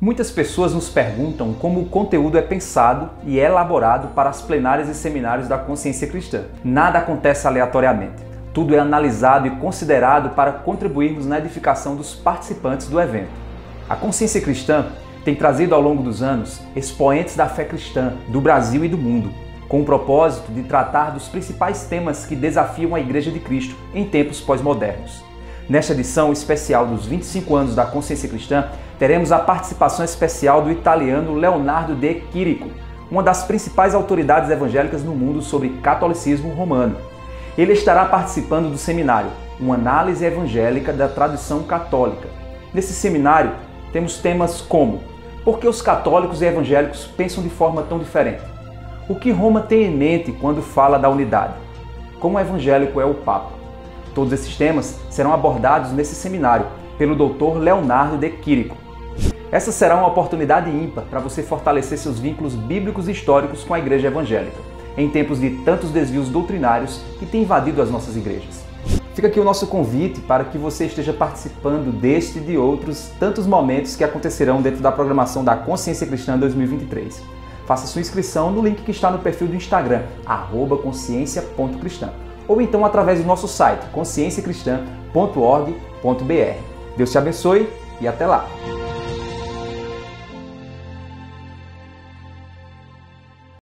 Muitas pessoas nos perguntam como o conteúdo é pensado e elaborado para as plenárias e seminários da Consciência Cristã. Nada acontece aleatoriamente. Tudo é analisado e considerado para contribuirmos na edificação dos participantes do evento. A Consciência Cristã tem trazido ao longo dos anos expoentes da fé cristã do Brasil e do mundo, com o propósito de tratar dos principais temas que desafiam a Igreja de Cristo em tempos pós-modernos. Nesta edição especial dos 25 anos da Consciência Cristã, teremos a participação especial do italiano Leonardo de Chirico, uma das principais autoridades evangélicas no mundo sobre catolicismo romano. Ele estará participando do seminário Uma Análise Evangélica da Tradição Católica. Nesse seminário, temos temas como: por que os católicos e evangélicos pensam de forma tão diferente? O que Roma tem em mente quando fala da unidade? Como o evangélico é o Papa? Todos esses temas serão abordados nesse seminário pelo Dr. Leonardo de Chirico. Essa será uma oportunidade ímpar para você fortalecer seus vínculos bíblicos e históricos com a Igreja Evangélica, em tempos de tantos desvios doutrinários que têm invadido as nossas igrejas. Fica aqui o nosso convite para que você esteja participando deste e de outros tantos momentos que acontecerão dentro da programação da Consciência Cristã 2023. Faça sua inscrição no link que está no perfil do Instagram, @consciência.cristã, ou então através do nosso site, conscienciacristã.org.br. Deus te abençoe e até lá!